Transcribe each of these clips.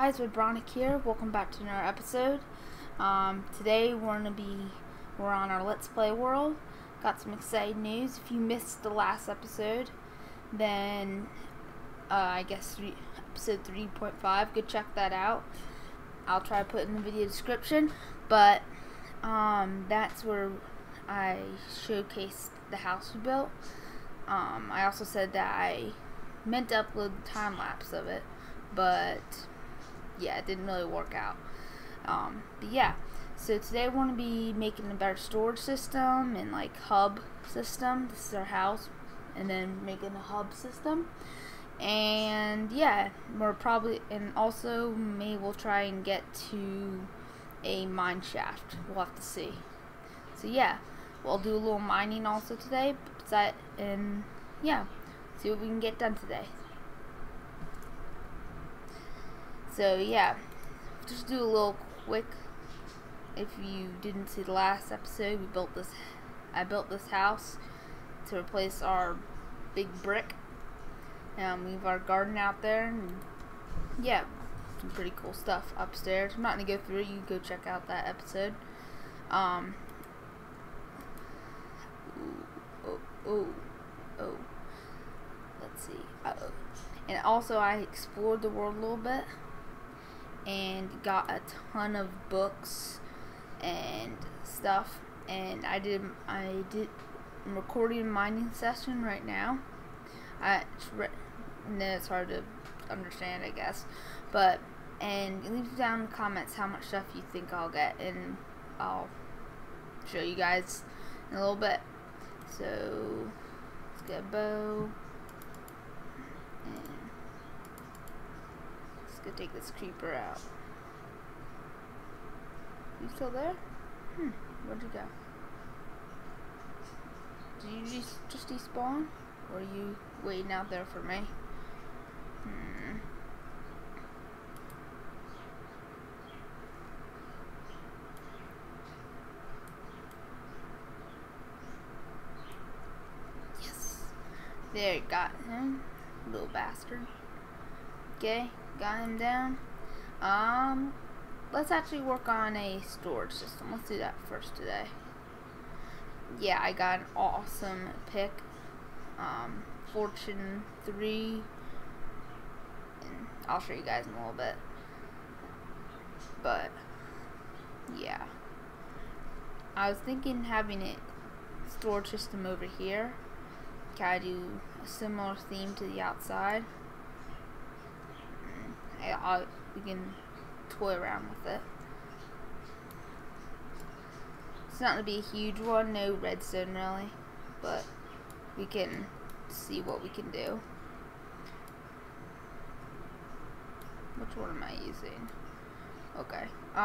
guys, Vibronic here. Welcome back to another episode. Today we're on our Let's Play world. Got some exciting news. If you missed the last episode, then I guess episode 3.5, go check that out. I'll try to put it in the video description. But that's where I showcased the house we built. I also said that I meant to upload the time lapse of it, but yeah, it didn't really work out. But yeah, so today we're going to be making a better storage system and like hub system. This is our house, and then making a hub system. And yeah, also maybe we'll try and get to a mine shaft. We'll have to see. So yeah, we'll do a little mining also today. And yeah, see what we can get done today. So yeah, just do a little quick. If you didn't see the last episode, I built this house to replace our big brick. We have our garden out there, and yeah, some pretty cool stuff upstairs. I'm not gonna go through it. You go check out that episode. Let's see. And also, I explored the world a little bit and got a ton of books and stuff. And I'm recording a mining session right now. It's hard to understand, I guess. And leave down in the comments how much stuff you think I'll get, and I'll show you guys in a little bit. So let's get a bow, and let's go take this creeper out. You still there? Where'd you go? Did you just despawn? Or are you waiting out there for me? Yes. There, got him. Little bastard. Okay, got him down. Let's actually work on a storage system. Let's do that first today. Yeah, I got an awesome pick. Fortune 3, and I'll show you guys in a little bit. But yeah, I was thinking having a storage system over here. Kind of do a similar theme to the outside. We can toy around with it. It's not gonna be a huge one, no redstone really, but we can see what we can do. Which one am I using? Okay.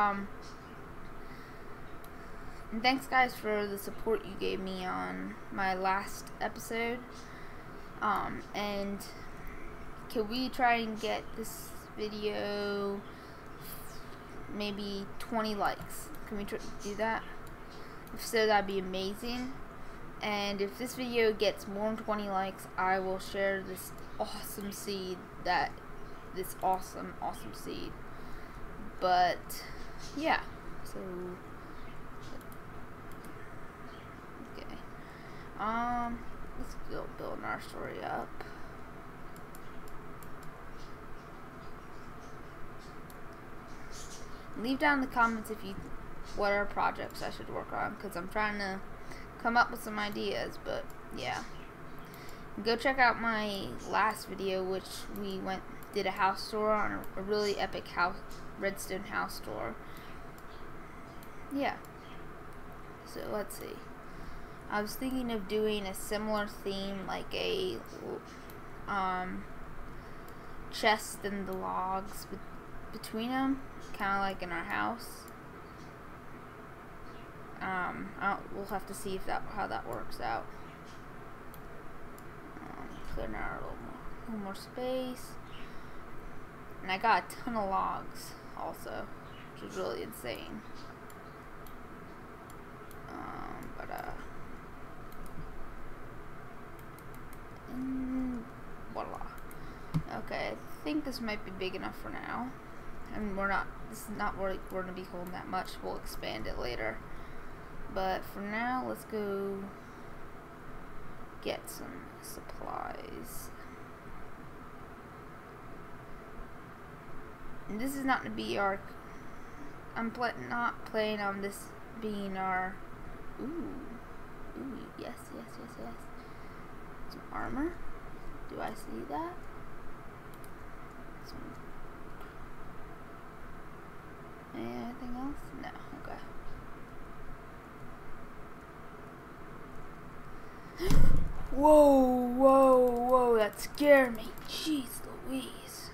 And thanks guys for the support you gave me on my last episode. And can we try and get this video maybe 20 likes? Can we do that? If so, that'd be amazing. And if this video gets more than 20 likes, I will share this awesome seed. This awesome seed. But yeah, so okay. Let's build our story up. Leave down in the comments what are projects I should work on, because I'm trying to come up with some ideas. But yeah, go check out my last video, which we did a house tour on a really epic redstone house tour. Yeah, so let's see, I was thinking of doing a similar theme, like a chest and the logs between them, kind of like in our house. We'll have to see how that works out. Clearing out a little more space, and I got a ton of logs also, which is really insane. And voila. Okay, I think this might be big enough for now. and this is not where we're going to be holding that much. We'll expand it later. But for now, let's go get some supplies. And this is not going to be our... I'm not planning on this being our... Ooh, yes. Some armor. Do I see that? Anything else? No, okay. Whoa, that scared me. Jeez Louise.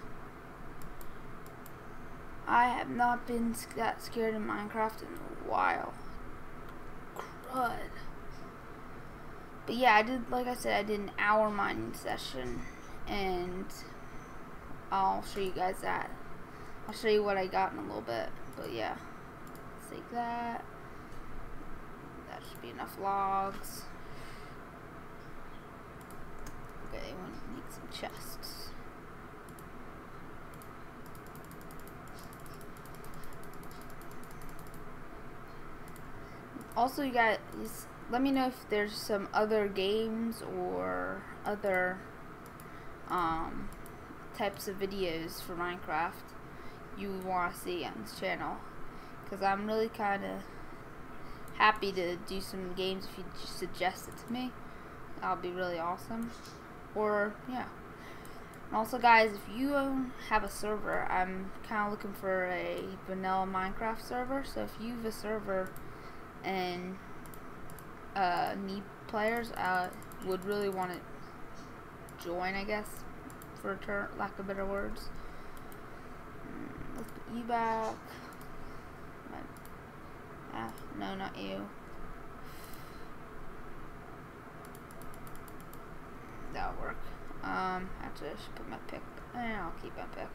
I have not been that scared in Minecraft in a while. Crud. But yeah, like I said, I did an hour mining session, and I'll show you guys that. I'll show you what I got in a little bit, but yeah. Let's take that. That should be enough logs. Okay, we need some chests. Also, you guys, let me know if there's some other games or other types of videos for Minecraft you want to see on this channel, because I'm really kind of happy to do some games. If you suggest it to me, that'll be really awesome. Or yeah. And also, guys, if you have a server, I'm kind of looking for a vanilla Minecraft server. So if you have a server and need players, would really want to join, I guess, for lack of better words. Let's put you back. No, not you. That'll work. Actually, I should put my pick. I'll keep my pick.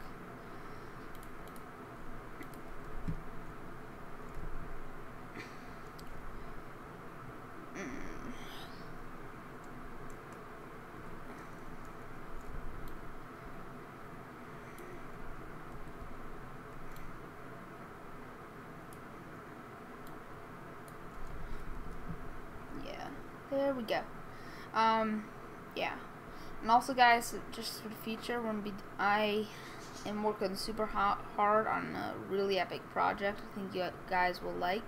There we go. Yeah. And also, guys, just for the future, I am working super hard on a really epic project I think you guys will like.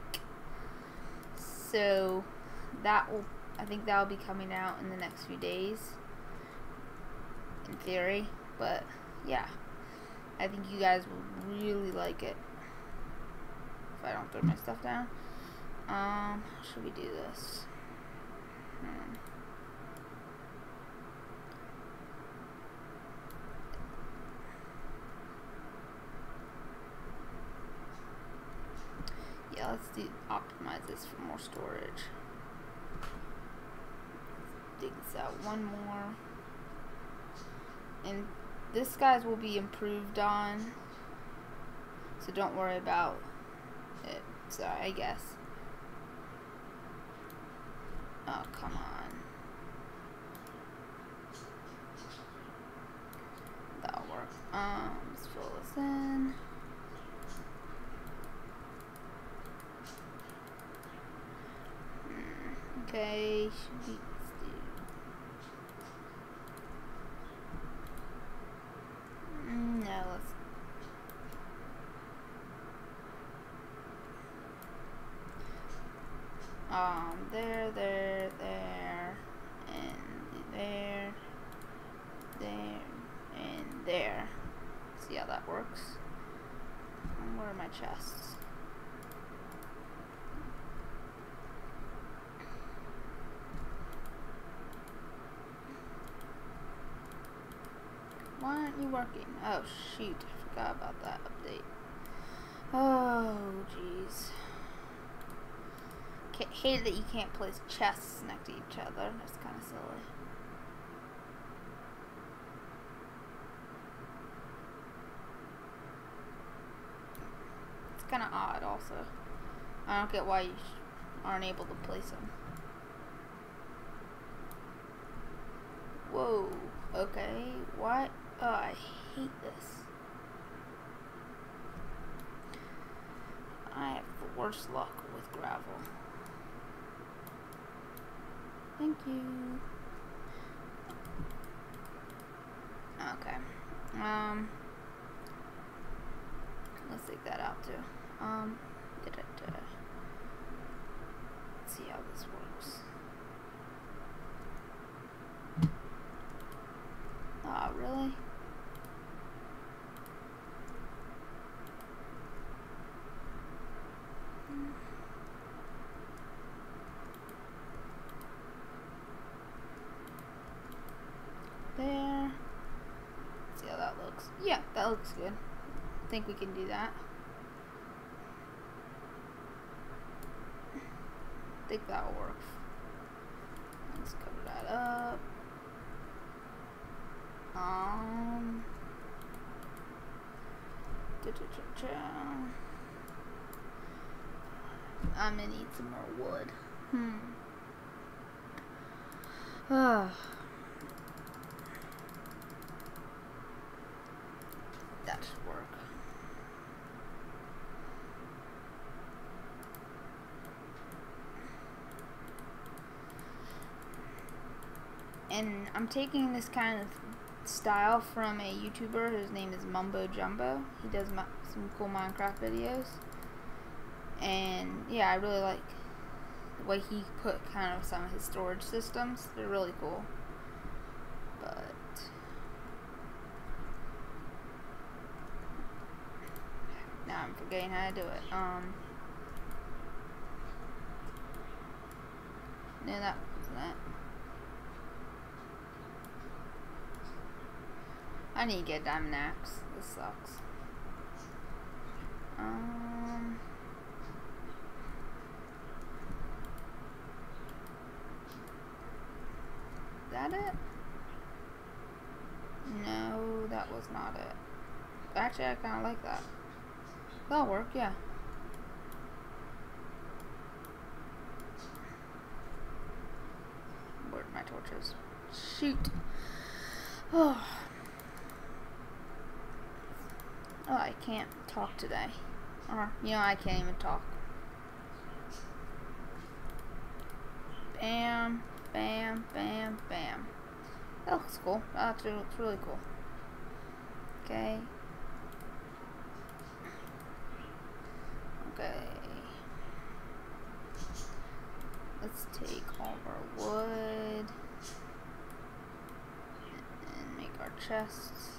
So I think that will be coming out in the next few days, in theory. But yeah, I think you guys will really like it. If I don't throw my stuff down. How should we do this? Yeah, let's optimize this for more storage. Dig this out one more. And this, guys, will be improved on, so don't worry about it. Sorry, I guess. Oh, come on. That'll work. Let's fill this in. Okay, should be. No, let's. There, and there, and there. See how that works? And where are my chests? Why aren't you working? Oh shoot, I forgot about that update. Oh jeez. Hate that you can't place chests next to each other. That's kind of silly. It's kind of odd also. I don't get why you aren't able to place them. Whoa. Okay. What? Oh, I hate this. worse luck with gravel. Thank you. Okay. Let's take that out too. Let's see how this works. Ah, really? There. See how that looks. Yeah, that looks good. I think we can do that. I think that'll work. Let's cover that up. I'm gonna need some more wood. That should work. And I'm taking this kind of style from a YouTuber whose name is Mumbo Jumbo. He does some cool Minecraft videos. And yeah, I really like the way he put kind of some of his storage systems. They're really cool. But now I'm forgetting how to do it. No, that wasn't it. I need to get a diamond axe. This sucks. That it? No, that was not it. Actually, I kind of like that. That'll work, yeah. Where'd my torches? Shoot. Oh. Oh, I can't talk today. Or, you know, I can't even talk. Bam, bam, bam, bam. That looks cool. That looks really cool. Okay. Okay. Let's take all of our wood and make our chests.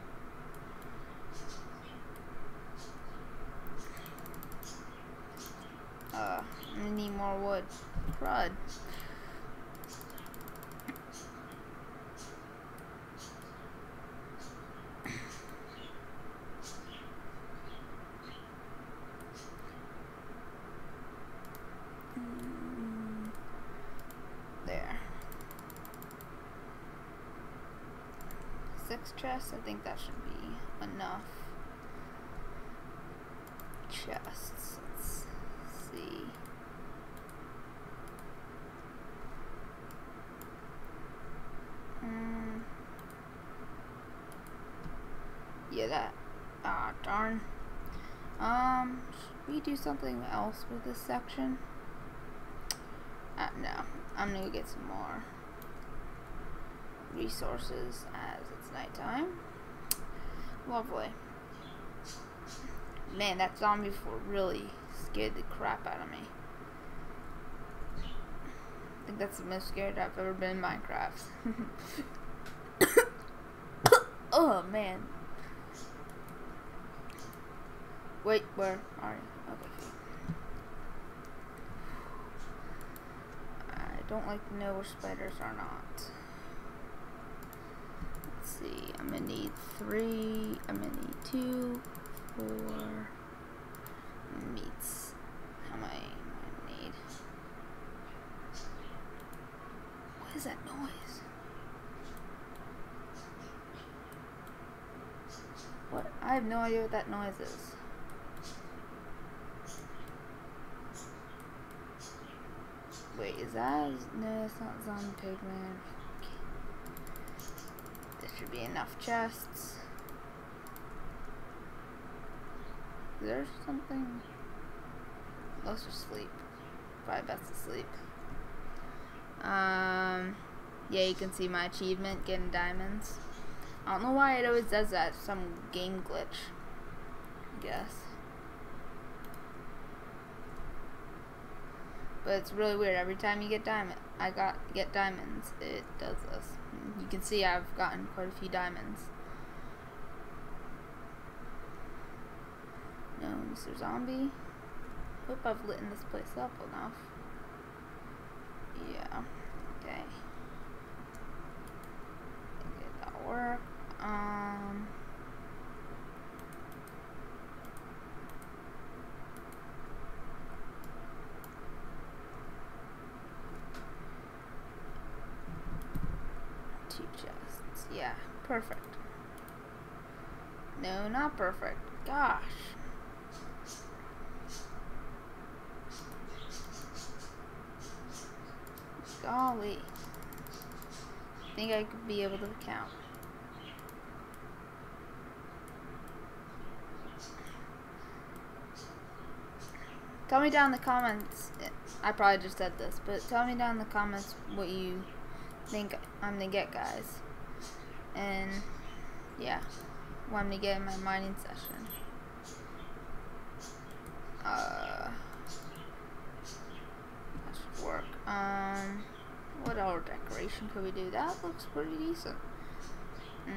I'm gonna need more wood. Crud. There. 6 chests. I think that should be enough. Chests. Let's see. Yeah, that. Ah, darn. Should we do something else with this section? No. I'm gonna get some more resources as it's nighttime. Lovely. Man, that zombie before really scared the crap out of me. I think that's the most scared I've ever been in Minecraft. Oh, man. Wait, where are you? Okay. I don't like to know where spiders are not. Let's see. I'm gonna need 3. I'm gonna need 2, 4 meats. How many am I need? What is that noise? What? I have no idea what that noise is. Wait, is that? No, it's not zombie pigman. There should be enough chests. Is there something? Let's just sleep. Probably best to sleep. Yeah, you can see my achievement, getting diamonds. I don't know why it always does that. Some game glitch, I guess. But it's really weird. Every time you get get diamonds, it does this. You can see I've gotten quite a few diamonds. No, Mr. Zombie. Hope I've lit this place up enough. Yeah. Okay. Okay, that'll work. Two chests. Yeah, perfect. No, not perfect. Gosh. Golly. I think I could be able to count. Tell me down in the comments. I probably just said this, but tell me down in the comments what you think I'm gonna get, guys. And yeah, what I'm gonna get in my mining session. That should work. What other decoration could we do? That looks pretty decent. We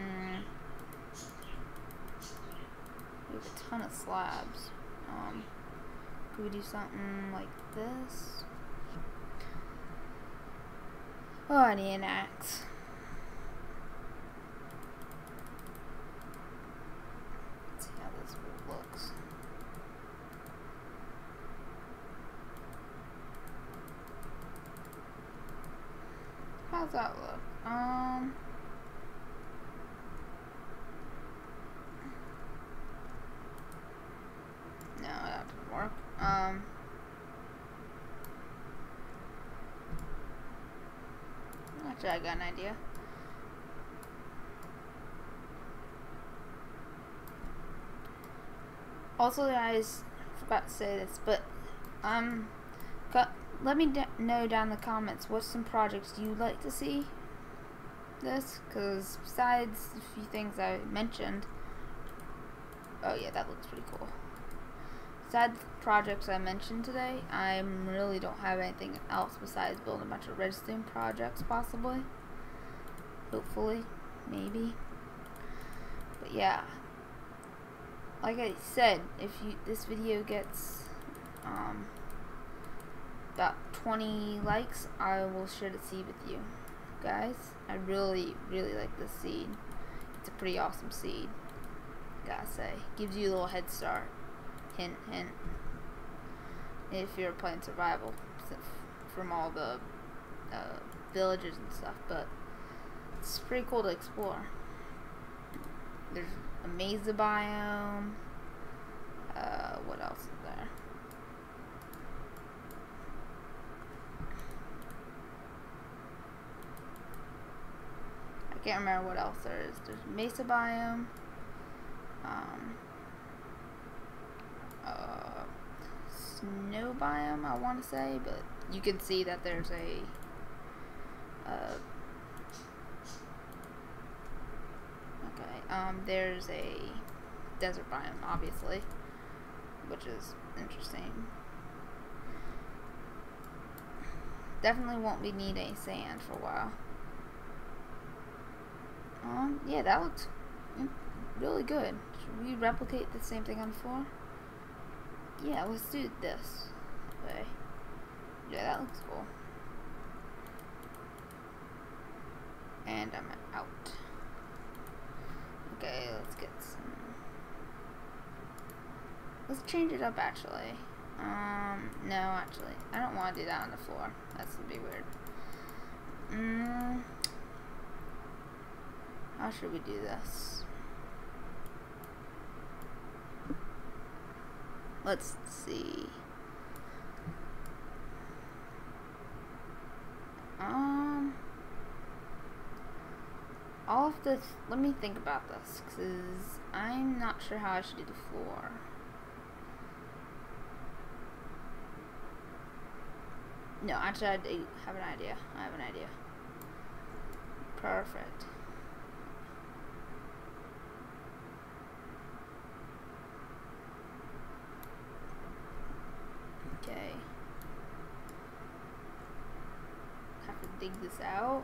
have a ton of slabs. Could we do something like this? Oh, I need an axe. Let's see how this looks. How's that look? No, that didn't work. Actually, I got an idea. Also, guys, forgot to say this, but let me know down in the comments what's some projects you'd like to see this, because besides a few things I mentioned, oh yeah, that looks pretty cool. Besides the projects I mentioned today, I really don't have anything else besides building a bunch of redstone projects, possibly, hopefully, maybe. But yeah, like I said, if this video gets about 20 likes, I will share the seed with you guys. I really like this seed. It's a pretty awesome seed, gotta say. Gives you a little head start. Hint, hint. If you're playing survival from all the villages and stuff, but it's pretty cool to explore. There's a mesa biome. What else is there? I can't remember what else there is. There's mesa biome. Snow biome, I want to say, but you can see that there's a there's a desert biome, obviously, which is interesting. Definitely won't be need any sand for a while. Yeah, that looks really good. Should we replicate the same thing on the floor? Yeah, let's do this way. Yeah, that looks cool. And I'm out. Okay, let's get some. Let's change it up, actually. No, actually, I don't want to do that on the floor. That's gonna be weird. How should we do this? Let's see. I'll have to let me think about this, because I'm not sure how I should do the floor. No, actually, I do have an idea. I have an idea. Perfect. Okay. Have to dig this out.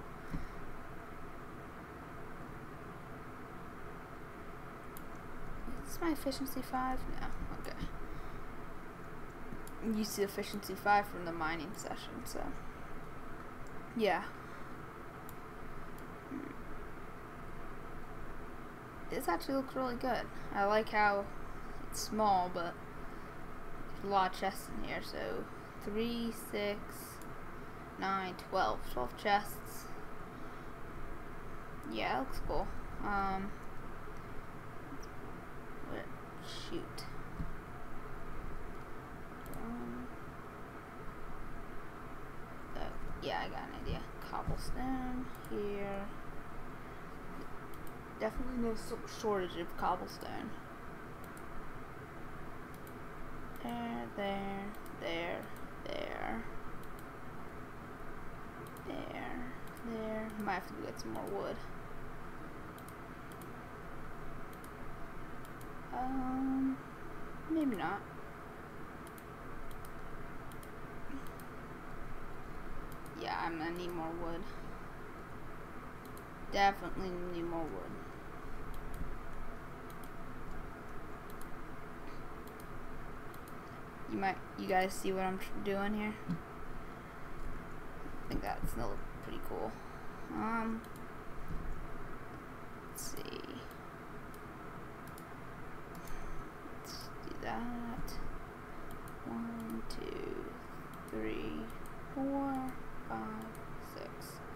Is this my efficiency 5? No. Okay. I'm used to efficiency 5 from the mining session, so yeah. This actually looks really good. I like how it's small, but there's a lot of chests in here. So 3, 6, 9, 12. 12 chests. Yeah, it looks cool. Shoot. Yeah, I got an idea. Cobblestone here. Definitely no shortage of cobblestone. There, there, there, there, there, there. Might have to get some more wood. Maybe not. Yeah, I'm gonna need more wood. Definitely need more wood. You guys see what I'm doing here? I think that's gonna look pretty cool. Let's see. Let's do that. 1, 2, 3, 4, 5, 6.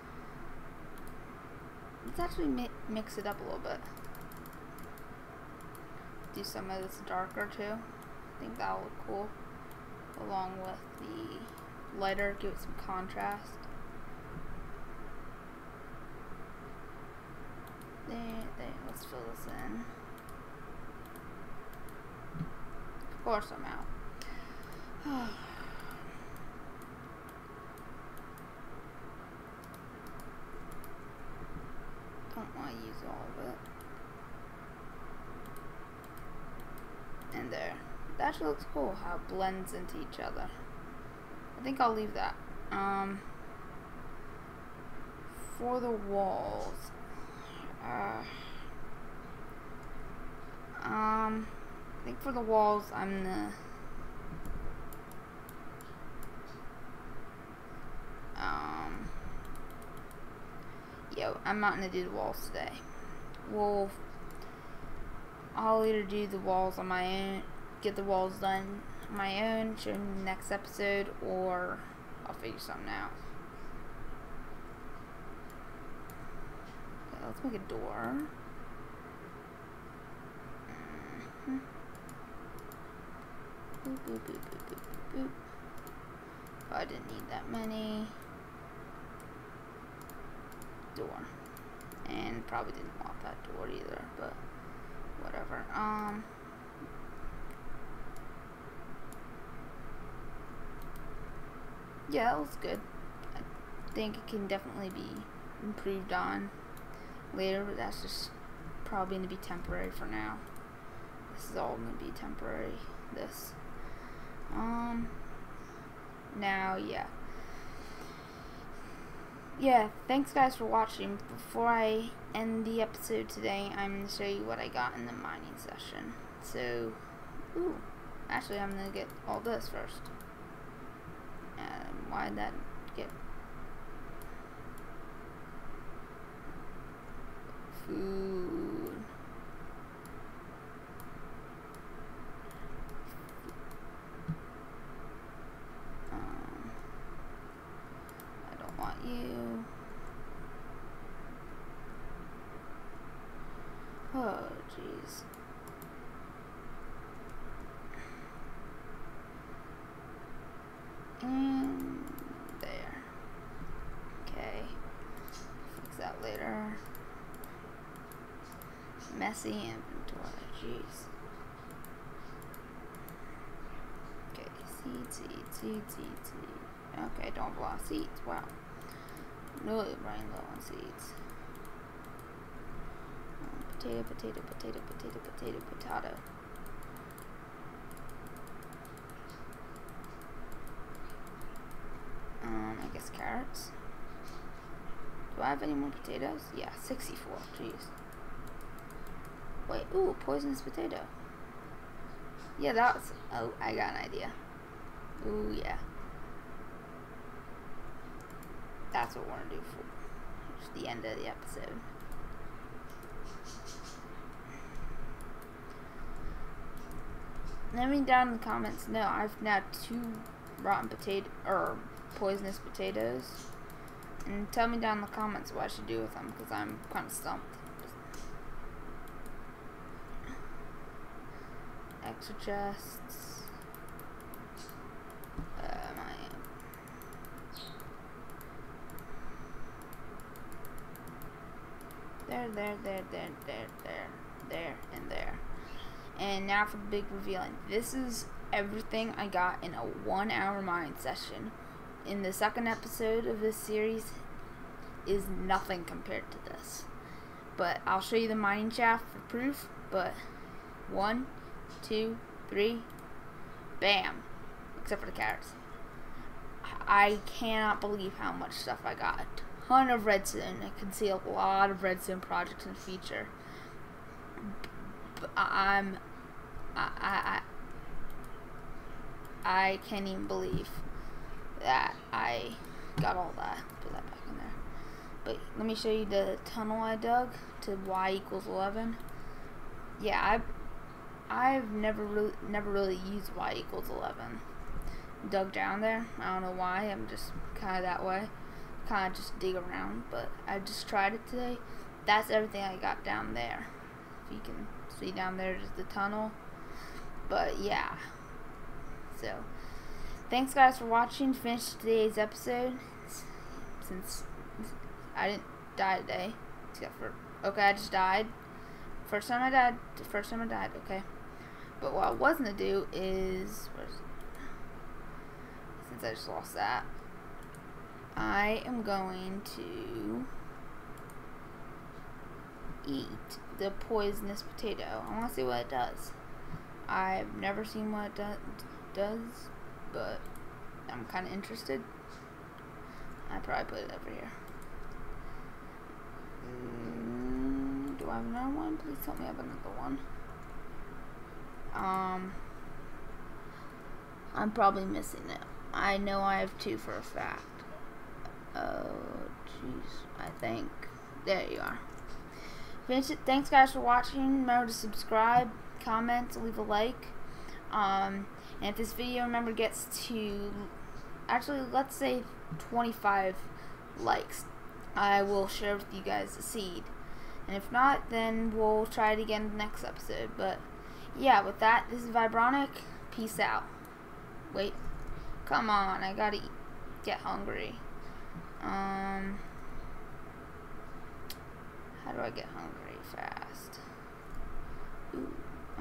Let's actually mix it up a little bit. Do some of this darker too. I think that'll look cool. Along with the lighter, give it some contrast. There, let's fill this in. Of course I'm out. Don't want to use all of it. And there. That actually looks cool how it blends into each other. I think I'll leave that. For the walls. I think for the walls I'm gonna I'm not gonna do the walls today. I'll either do the walls on my own, get the walls done on my own, show them in the next episode, or I'll figure something out. Okay, let's make a door. Boop, boop, boop, boop, boop, boop, boop. Oh, I didn't need that many. Door. And probably didn't want that door either, but whatever. Yeah, that looks good. I think it can definitely be improved on later, but that's just probably going to be temporary for now. This is all going to be temporary. This. Now, yeah, thanks guys for watching. Before I end the episode today, I'm going to show you what I got in the mining session. So, actually I'm going to get all this first. Why'd that get... Food. I don't want you. Oh, jeez. And there. Okay. Fix that later. Messy inventory. Jeez. Okay. Seed. Okay, don't blow out seeds. Wow. Really running low on seeds. Potato, potato, potato, potato, potato, potato. I guess carrots. Do I have any more potatoes? Yeah, 64. Jeez. Wait, ooh, poisonous potato. Yeah, that's. Oh, I got an idea. Ooh, yeah. That's what we're gonna do for the end of the episode. Let me down in the comments. No, I've now 2 rotten potato or poisonous potatoes, and tell me down in the comments what I should do with them, because I'm kind of stumped. Extra chests. There, and there. And now for the big revealing. This is everything I got in a 1-hour mine session. In the second episode of this series is nothing compared to this. But I'll show you the mining shaft for proof. But 1, 2, 3, bam. Except for the carrots. I cannot believe how much stuff I got. A ton of redstone. I can see a lot of redstone projects in the future. I can't even believe that I got all that. Put that back in there. But let me show you the tunnel I dug to y = 11. Yeah, I've never really used y = 11. Dug down there. I don't know why. I'm just kind of that way. Kind of just dig around. But I just tried it today. That's everything I got down there. If you can see down there is the tunnel. But yeah. So, thanks guys for watching. Finished today's episode. Since I didn't die today. Except for, okay, I just died. First time I died. Okay. But what I was going to do is, since I just lost that, I am going to eat the poisonous potato. I want to see what it does. I've never seen what it does, but I'm kind of interested. I probably put it over here. Do I have another one? Please tell me I have another one. I'm probably missing it. I know I have 2 for a fact. Oh, jeez. I think. There you are. Finish it. Thanks guys for watching. Remember to subscribe, comment, leave a like. And if this video, remember, gets to, actually, let's say 25 likes, I will share with you guys the seed. And if not, then we'll try it again in the next episode. But yeah, with that, this is Vibronic. Peace out. Wait. Come on, I gotta get hungry. How do I get hungry fast? Ooh,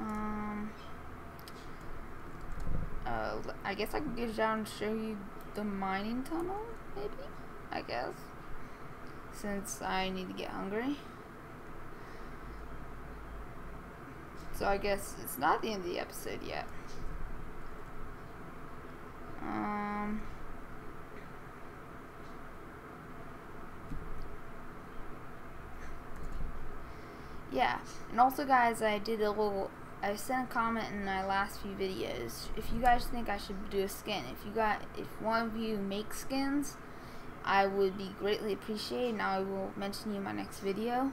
I guess I can get down and show you the mining tunnel, maybe? I guess. Since I need to get hungry. So I guess it's not the end of the episode yet. Yeah, and also guys, I sent a comment in my last few videos. If you guys think I should do a skin, if one of you makes skins, I would be greatly appreciated, and I will mention you in my next video.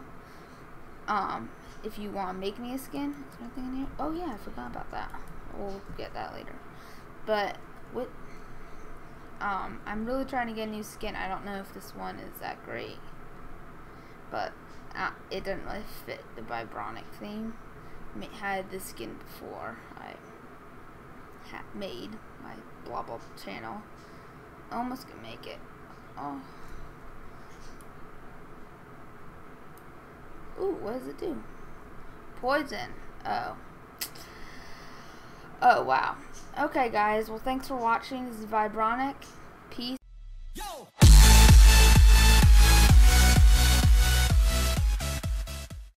If you want to make me a skin, is there anything in here? Oh yeah, I forgot about that. We'll get that later. But I'm really trying to get a new skin. I don't know if this one is that great, but it doesn't really fit the Vibronic theme. Had this skin before I made my blah blah channel. Almost can make it. Oh. Ooh, what does it do? Poison. Oh. Oh, wow. Okay, guys. Well, thanks for watching. This is Vibronic. Peace. Yo!